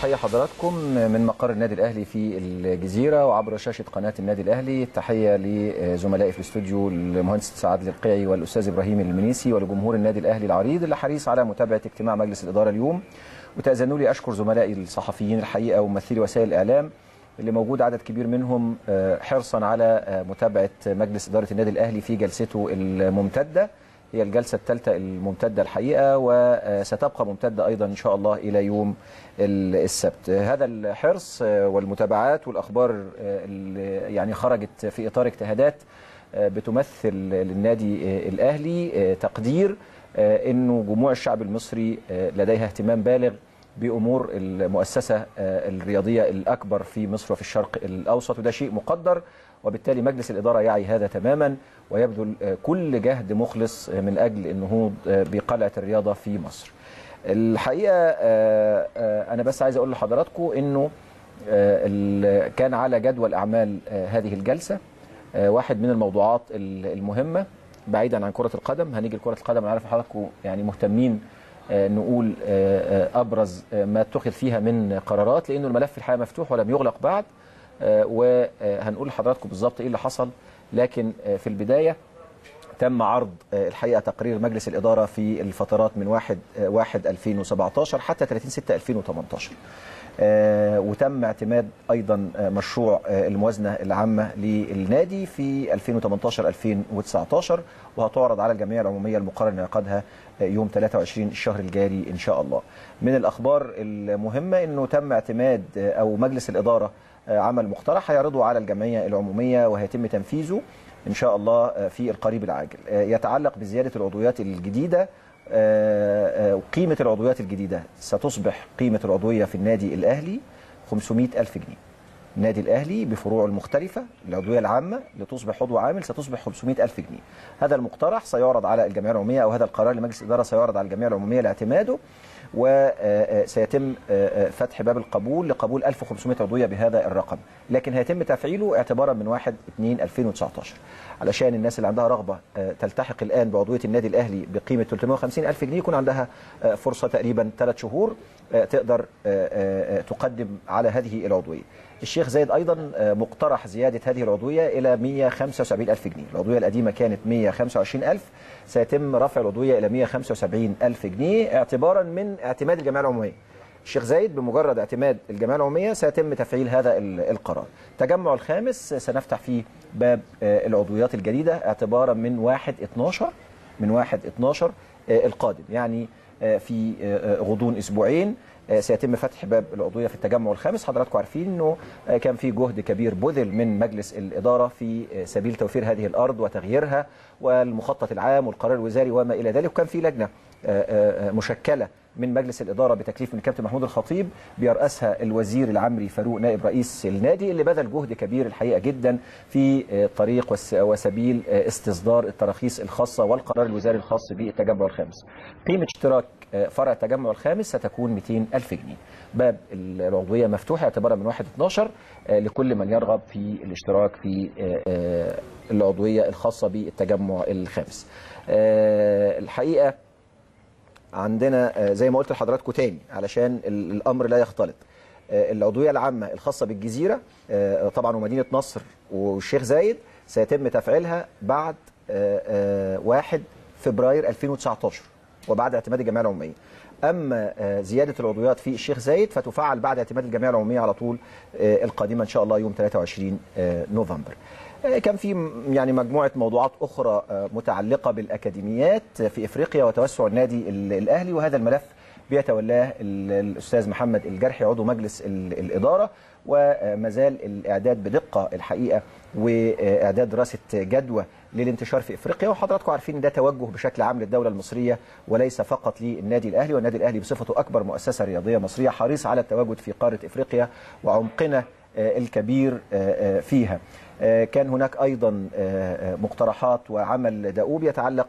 تحية حضراتكم من مقر النادي الأهلي في الجزيرة وعبر شاشة قناة النادي الأهلي. تحية لزملائي في الاستوديو المهندس سعاد القيعي والأستاذ إبراهيم المنيسي ولجمهور النادي الأهلي العريض اللي حريص على متابعة اجتماع مجلس الإدارة اليوم. وتأذنوا لي أشكر زملائي الصحفيين الحقيقة وممثلي وسائل الإعلام اللي موجود عدد كبير منهم حرصا على متابعة مجلس إدارة النادي الأهلي في جلسته الممتدة. هي الجلسة الثالثة الممتدة الحقيقة وستبقى ممتدة أيضا إن شاء الله إلى يوم السبت. هذا الحرص والمتابعات والأخبار اللي يعني خرجت في إطار اجتهادات بتمثل للنادي الأهلي تقدير أنه جموع الشعب المصري لديها اهتمام بالغ بأمور المؤسسة الرياضية الأكبر في مصر وفي الشرق الأوسط، وده شيء مقدر، وبالتالي مجلس الإدارة يعي هذا تماما ويبذل كل جهد مخلص من أجل النهوض بقلعة الرياضة في مصر. الحقيقة أنا بس عايز أقول لحضراتكم أنه كان على جدول أعمال هذه الجلسة واحد من الموضوعات المهمة بعيدا عن كرة القدم. هنيجي لكرة القدم، أنا عارف حضراتكم يعني مهتمين نقول أبرز ما اتخذ فيها من قرارات، لأنه الملف الحقيقة مفتوح ولم يغلق بعد، وهنقول لحضراتكم بالظبط إيه اللي حصل. لكن في البداية تم عرض الحقيقة تقرير مجلس الإدارة في الفترات من 1/1/2017 حتى 30/6/2018، وتم اعتماد أيضا مشروع الموازنة العامة للنادي في 2018-2019، وهتعرض على الجمعية العمومية المقرر انعقادها يوم 23 الشهر الجاري إن شاء الله. من الأخبار المهمة أنه تم اعتماد أو مجلس الإدارة عمل مقترح هيعرضه على الجمعية العمومية وهيتم تنفيذه إن شاء الله في القريب العاجل. يتعلق بزيادة العضويات الجديدة وقيمة العضويات الجديدة. ستصبح قيمة العضوية في النادي الأهلي 500,000 جنيه. النادي الأهلي بفروعه المختلفة العضوية العامة لتصبح عضو عامل ستتصبح 500,000 جنيه. هذا المقترح سيعرض على الجمعية العمومية، أو هذا القرار لمجلس الإدارة سيعرض على الجمعية العمومية لاعتماده، وسيتم فتح باب القبول لقبول 1500 عضوية بهذا الرقم، لكن هيتم تفعيله اعتبارا من 1/2/2019 علشان الناس اللي عندها رغبة تلتحق الآن بعضوية النادي الأهلي بقيمة 350,000 جنيه يكون عندها فرصة تقريبا 3 شهور تقدر تقدم على هذه العضوية. الشيخ زايد أيضا مقترح زيادة هذه العضوية إلى 175,000 جنيه. العضوية القديمة كانت 125,000، سيتم رفع العضوية إلى 175,000 جنيه اعتبارا من اعتماد الجمعية العمومية. الشيخ زايد بمجرد اعتماد الجمعية العمومية سيتم تفعيل هذا القرار. التجمع الخامس سنفتح فيه باب العضويات الجديدة اعتبارا من 1/12 القادم، يعني في غضون أسبوعين سيتم فتح باب العضوية في التجمع الخامس. حضراتكم عارفين أنه كان في جهد كبير بذل من مجلس الإدارة في سبيل توفير هذه الأرض وتغييرها والمخطط العام والقرار الوزاري وما إلى ذلك، وكان في لجنة مشكلة من مجلس الإدارة بتكليف من الكابتن محمود الخطيب بيرأسها الوزير العمري فاروق نائب رئيس النادي، اللي بذل جهد كبير الحقيقة جدا في طريق وسبيل استصدار التراخيص الخاصة والقرار الوزاري الخاص بالتجمع الخامس. قيمة اشتراك فرع التجمع الخامس ستكون 200,000 جنيه. باب العضوية مفتوح اعتبارا من 1/12 لكل من يرغب في الاشتراك في العضوية الخاصة بالتجمع الخامس. الحقيقة عندنا زي ما قلت لحضراتكم تاني علشان الأمر لا يختلط، العضوية العامة الخاصة بالجزيرة طبعا ومدينة نصر والشيخ زايد سيتم تفعيلها بعد 1 فبراير 2019 وبعد اعتماد الجمعية العمومية. أما زيادة العضويات في الشيخ زايد فتفعل بعد اعتماد الجمعية العمومية على طول القادمة إن شاء الله يوم 23 نوفمبر. كان في يعني مجموعة موضوعات أخرى متعلقة بالأكاديميات في إفريقيا وتوسع النادي الأهلي، وهذا الملف بيتولاه الأستاذ محمد الجرحي عضو مجلس الإدارة، وما زال الإعداد بدقة الحقيقة وإعداد دراسة جدوى للانتشار في إفريقيا. وحضراتكم عارفين ان ده توجه بشكل عام للدولة المصرية وليس فقط للنادي الأهلي، والنادي الأهلي بصفته أكبر مؤسسة رياضية مصرية حريص على التواجد في قارة إفريقيا وعمقنا الكبير فيها. كان هناك أيضا مقترحات وعمل دؤوب يتعلق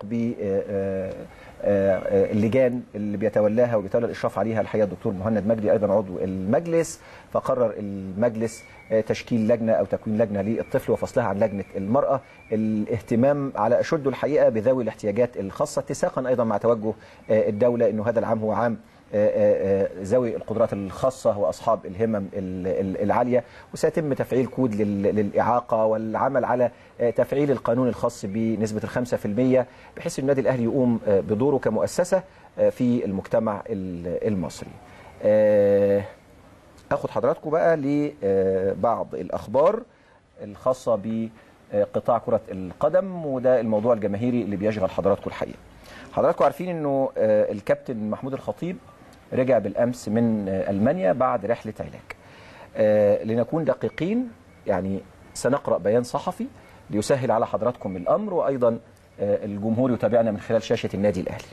باللجان اللي بيتولاها وبيتولى الإشراف عليها الحقيقة الدكتور مهند مجدي أيضا عضو المجلس، فقرر المجلس تشكيل لجنة أو تكوين لجنة للطفل وفصلها عن لجنة المرأة. الاهتمام على أشده الحقيقة بذوي الاحتياجات الخاصة اتساقا أيضا مع توجه الدولة أنه هذا العام هو عام ذوي القدرات الخاصة وأصحاب الهمم العالية، وسيتم تفعيل كود للإعاقة والعمل على تفعيل القانون الخاص بنسبة 5%، بحيث النادي الأهلي يقوم بدوره كمؤسسة في المجتمع المصري. أخذ حضراتكم بقى لبعض الأخبار الخاصة بقطاع كرة القدم، وده الموضوع الجماهيري اللي بيشغل حضراتكم الحقيقة. حضراتكم عارفين أنه الكابتن محمود الخطيب رجع بالأمس من ألمانيا بعد رحلة علاج. لنكون دقيقين، يعني سنقرأ بيان صحفي ليسهل على حضراتكم الأمر، وأيضا الجمهور يتابعنا من خلال شاشة النادي الأهلي.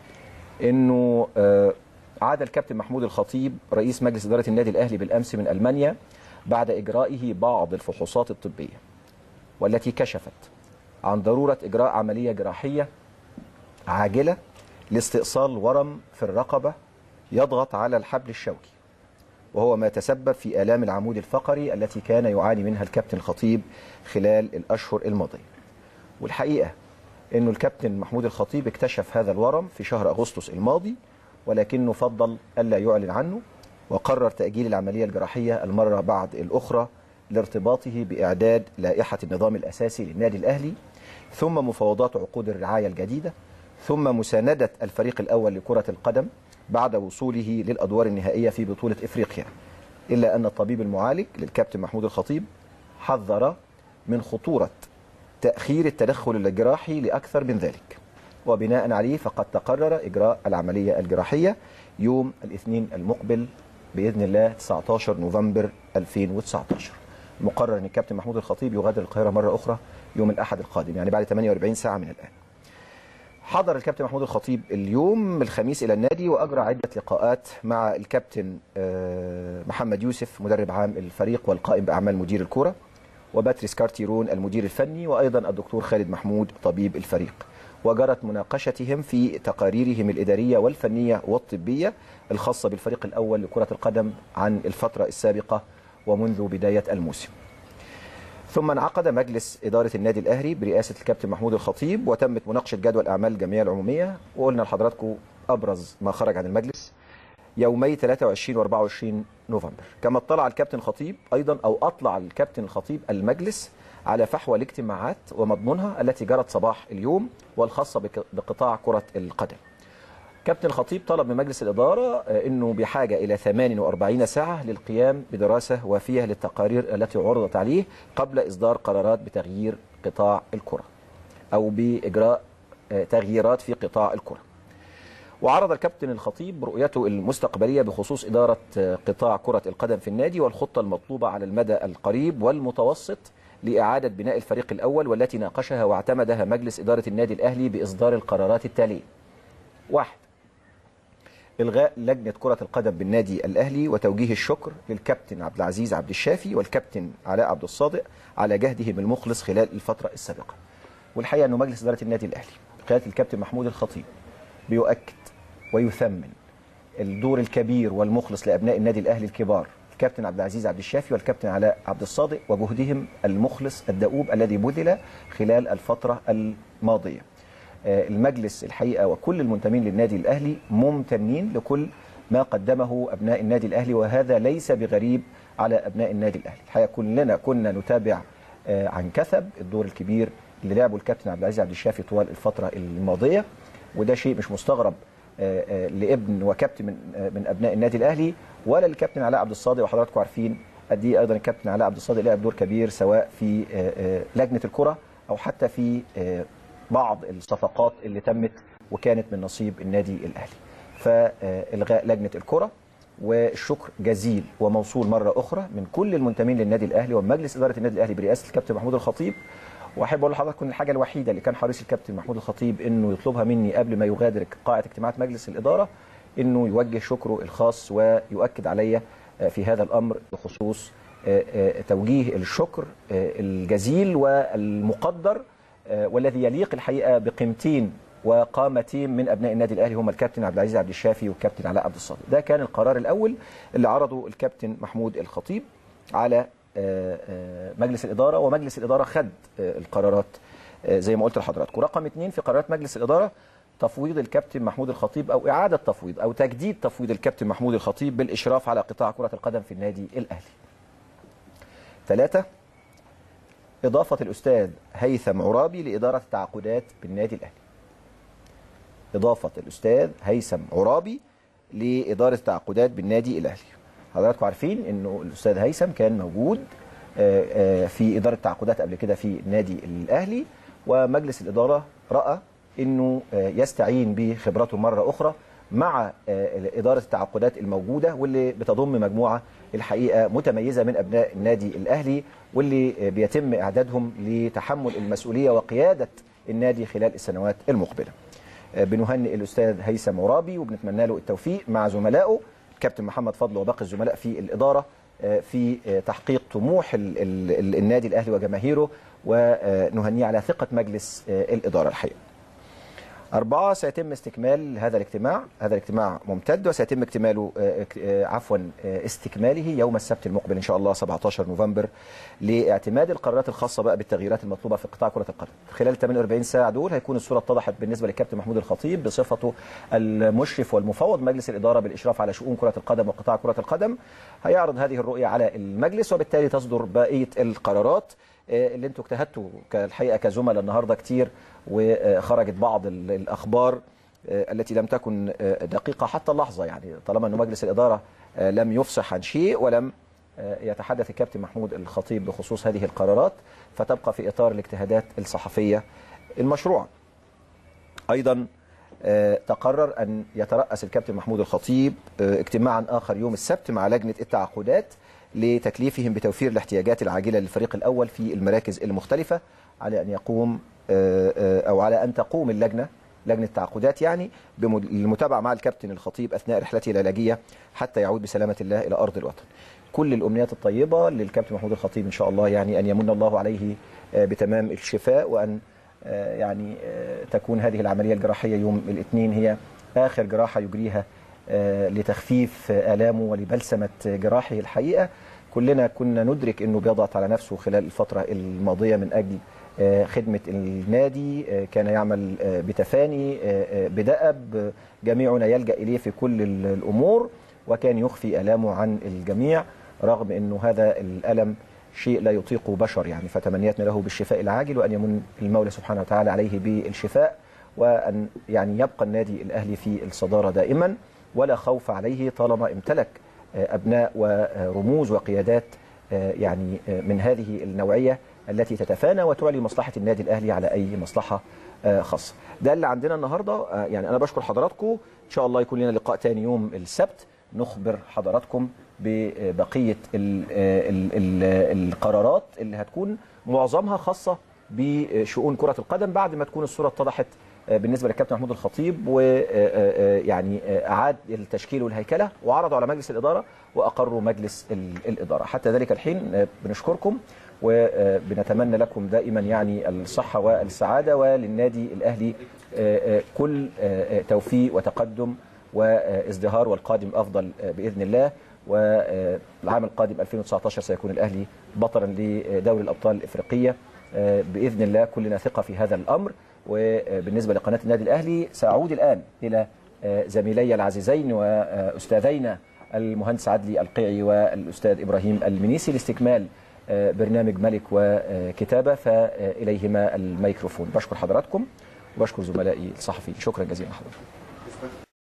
أنه عاد الكابتن محمود الخطيب رئيس مجلس إدارة النادي الأهلي بالأمس من ألمانيا بعد إجرائه بعض الفحوصات الطبية، والتي كشفت عن ضرورة إجراء عملية جراحية عاجلة لاستئصال ورم في الرقبة يضغط على الحبل الشوكي، وهو ما تسبب في آلام العمود الفقري التي كان يعاني منها الكابتن الخطيب خلال الأشهر الماضية. والحقيقة أنه الكابتن محمود الخطيب اكتشف هذا الورم في شهر أغسطس الماضي، ولكنه فضل ألا يعلن عنه، وقرر تأجيل العملية الجراحية المرة بعد الأخرى لارتباطه بإعداد لائحة النظام الأساسي للنادي الأهلي، ثم مفاوضات عقود الرعاية الجديدة، ثم مساندة الفريق الأول لكرة القدم بعد وصوله للأدوار النهائية في بطولة إفريقيا. إلا أن الطبيب المعالج للكابتن محمود الخطيب حذر من خطورة تأخير التدخل الجراحي لأكثر من ذلك، وبناء عليه فقد تقرر إجراء العملية الجراحية يوم الاثنين المقبل بإذن الله 19 نوفمبر 2019. مقرر أن الكابتن محمود الخطيب يغادر القاهرة مرة أخرى يوم الأحد القادم، يعني بعد 48 ساعة من الآن. حضر الكابتن محمود الخطيب اليوم الخميس إلى النادي، وأجرى عدة لقاءات مع الكابتن محمد يوسف مدرب عام الفريق والقائم بأعمال مدير الكرة، وباتريس كارتيرون المدير الفني، وأيضا الدكتور خالد محمود طبيب الفريق. وجرت مناقشتهم في تقاريرهم الإدارية والفنية والطبية الخاصة بالفريق الأول لكرة القدم عن الفترة السابقة ومنذ بداية الموسم. ثم انعقد مجلس إدارة النادي الأهلي برئاسة الكابتن محمود الخطيب، وتمت مناقشة جدول أعمال الجمعية العمومية، وقلنا لحضراتكم أبرز ما خرج عن المجلس يومي 23 و 24 نوفمبر. كما اطلع الكابتن الخطيب أيضا، أو أطلع الكابتن الخطيب المجلس على فحوى الاجتماعات ومضمونها التي جرت صباح اليوم والخاصة بقطاع كرة القدم. كابتن الخطيب طلب من مجلس الإدارة أنه بحاجة إلى 48 ساعة للقيام بدراسة وافية للتقارير التي عرضت عليه قبل إصدار قرارات بتغيير قطاع الكرة أو بإجراء تغييرات في قطاع الكرة. وعرض الكابتن الخطيب رؤيته المستقبلية بخصوص إدارة قطاع كرة القدم في النادي والخطة المطلوبة على المدى القريب والمتوسط لإعادة بناء الفريق الأول، والتي ناقشها واعتمدها مجلس إدارة النادي الأهلي بإصدار القرارات التالية: 1. إلغاء لجنة كرة القدم بالنادي الأهلي، وتوجيه الشكر للكابتن عبد العزيز عبد الشافي والكابتن علاء عبد الصادق على جهدهم المخلص خلال الفترة السابقة. والحقيقة أنه مجلس إدارة النادي الأهلي قيادة الكابتن محمود الخطيب بيؤكد ويثمن الدور الكبير والمخلص لأبناء النادي الأهلي الكبار، الكابتن عبد العزيز عبد الشافي والكابتن علاء عبد الصادق، وجهدهم المخلص الدؤوب الذي بذل خلال الفترة الماضية. المجلس الحقيقة وكل المنتمين للنادي الأهلي ممتنين لكل ما قدمه أبناء النادي الأهلي، وهذا ليس بغريب على أبناء النادي الأهلي. الحقيقة كلنا كنا نتابع عن كثب الدور الكبير اللي لعبه الكابتن عبد العزيز عبد الشافي طوال الفترة الماضية، وده شيء مش مستغرب لابن وكابتن من أبناء النادي الأهلي، ولا الكابتن علاء عبد الصادق. وحضراتكم عارفين قد ايه ايضا الكابتن علاء عبد الصادق لعب دور كبير سواء في لجنة الكرة أو حتى في بعض الصفقات اللي تمت وكانت من نصيب النادي الأهلي. فإلغاء لجنة الكرة، والشكر جزيل وموصول مرة أخرى من كل المنتمين للنادي الأهلي ومجلس إدارة النادي الأهلي برئاسة الكابتن محمود الخطيب. وأحب أقول لحضراتكم الحاجة الوحيدة اللي كان حريص الكابتن محمود الخطيب إنه يطلبها مني قبل ما يغادر قاعة اجتماعات مجلس الإدارة، إنه يوجه شكره الخاص ويؤكد علي في هذا الأمر بخصوص توجيه الشكر الجزيل والمقدر والذي يليق الحقيقة بقيمتين وقامتين من أبناء النادي الأهلي، هم الكابتن عبد العزيز عبد الشافي والكابتن علاء عبد الصادق. ده كان القرار الأول اللي عرضه الكابتن محمود الخطيب على مجلس الإدارة، ومجلس الإدارة خد القرارات زي ما قلت لحضراتكم. رقم 2 في قرارات مجلس الإدارة تفويض الكابتن محمود الخطيب أو إعادة تفويض أو تجديد تفويض الكابتن محمود الخطيب بالإشراف على قطاع كرة القدم في النادي الأهلي. 3. إضافة الأستاذ هيثم عرابي لإدارة التعاقدات بالنادي الأهلي. إضافة الأستاذ هيثم عرابي لإدارة التعاقدات بالنادي الأهلي. حضراتكم عارفين إنه الأستاذ هيثم كان موجود في إدارة التعاقدات قبل كده في النادي الأهلي، ومجلس الإدارة رأى إنه يستعين بخبراته مرة أخرى مع إدارة التعاقدات الموجودة واللي بتضم مجموعة الحقيقة متميزة من أبناء النادي الأهلي، واللي بيتم إعدادهم لتحمل المسؤولية وقيادة النادي خلال السنوات المقبلة. بنهنئ الأستاذ هيثم عرابي وبنتمنى له التوفيق مع زملائه الكابتن محمد فضل وباقي الزملاء في الإدارة في تحقيق طموح النادي الأهلي وجماهيره، ونهنيه على ثقة مجلس الإدارة الحقيقة. 4. سيتم استكمال هذا الاجتماع ممتد، وسيتم استكماله يوم السبت المقبل إن شاء الله 17 نوفمبر لاعتماد القرارات الخاصة بقى بالتغييرات المطلوبة في قطاع كرة القدم. خلال 48 ساعة دول هيكون الصورة اتضحت بالنسبة للكابتن محمود الخطيب بصفته المشرف والمفوض مجلس الإدارة بالإشراف على شؤون كرة القدم وقطاع كرة القدم. هيعرض هذه الرؤية على المجلس، وبالتالي تصدر بقية القرارات اللي انتوا اجتهدتوا الحقيقة كزملاء النهاردة كتير، وخرجت بعض الأخبار التي لم تكن دقيقة حتى اللحظة، يعني طالما أن مجلس الإدارة لم يفصح عن شيء ولم يتحدث الكابتن محمود الخطيب بخصوص هذه القرارات، فتبقى في إطار الاجتهادات الصحفية المشروعة. أيضا تقرر أن يترأس الكابتن محمود الخطيب اجتماعا آخر يوم السبت مع لجنة التعاقدات لتكليفهم بتوفير الاحتياجات العاجلة للفريق الأول في المراكز المختلفة، على أن يقوم أو على أن تقوم لجنة التعاقدات يعني بالمتابعة مع الكابتن الخطيب أثناء رحلته العلاجية حتى يعود بسلامة الله إلى أرض الوطن. كل الأمنيات الطيبة للكابتن محمود الخطيب إن شاء الله، يعني أن يمن الله عليه بتمام الشفاء، وأن يعني تكون هذه العملية الجراحية يوم الاثنين هي آخر جراحة يجريها لتخفيف آلامه ولبلسمة جراحه. الحقيقة كلنا كنا ندرك أنه بيضغط على نفسه خلال الفترة الماضية من أجل خدمة النادي، كان يعمل بتفاني بدأب جميعنا يلجأ إليه في كل الأمور، وكان يخفي آلامه عن الجميع رغم أنه هذا الألم شيء لا يطيقه بشر يعني. فتمنياتنا له بالشفاء العاجل، وأن يمن المولى سبحانه وتعالى عليه بالشفاء، وأن يعني يبقى النادي الأهلي في الصدارة دائما ولا خوف عليه طالما امتلك أبناء ورموز وقيادات يعني من هذه النوعية التي تتفانى وتعلي مصلحة النادي الأهلي على أي مصلحة خاصة. ده اللي عندنا النهاردة. يعني أنا بشكر حضراتكم، إن شاء الله يكون لنا لقاء تاني يوم السبت نخبر حضراتكم ببقية القرارات اللي هتكون معظمها خاصة بشؤون كرة القدم بعد ما تكون الصورة اتضحت بالنسبة للكابتن محمود الخطيب، ويعني أعاد التشكيل والهيكلة وعرضوا على مجلس الإدارة وأقروا مجلس الإدارة. حتى ذلك الحين بنشكركم وبنتمنى لكم دائما يعني الصحة والسعادة، وللنادي الأهلي كل توفيق وتقدم وازدهار، والقادم أفضل بإذن الله. والعام القادم 2019 سيكون الأهلي بطلا لدوري الأبطال الإفريقية بإذن الله، كلنا ثقة في هذا الأمر. وبالنسبة لقناة النادي الأهلي سأعود الآن إلى زميلي العزيزين وأستاذينا المهندس عدلي القيعي والأستاذ إبراهيم المنيسي لاستكمال برنامج ملك وكتابة، فإليهما الميكروفون. بشكر حضراتكم وبشكر زملائي الصحفيين، شكرا جزيلا حضراتكم.